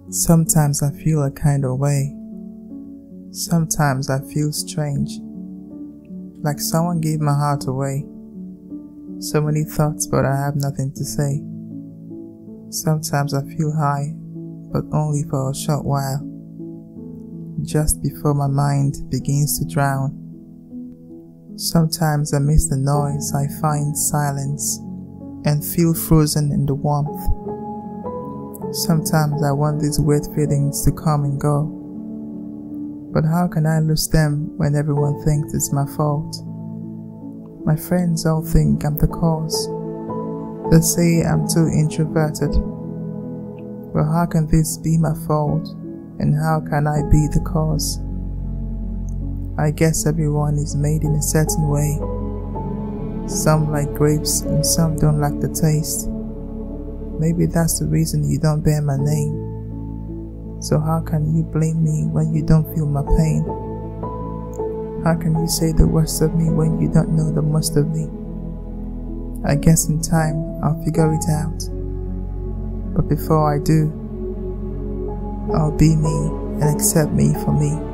Sometimes I feel a kind of way. Sometimes I feel strange, like someone gave my heart away. So many thoughts, but I have nothing to say. Sometimes I feel high, but only for a short while, just before my mind begins to drown. Sometimes I miss the noise, I find silence, and feel frozen in the warmth. Sometimes I want these weird feelings to come and go, but how can I lose them when everyone thinks it's my fault? My friends all think I'm the cause. They say I'm too introverted. Well, how can this be my fault, and how can I be the cause? I guess everyone is made in a certain way. Some like grapes and some don't like the taste. Maybe that's the reason you don't bear my name. So how can you blame me when you don't feel my pain? How can you say the worst of me when you don't know the most of me? I guess in time I'll figure it out. But before I do, I'll be me and accept me for me.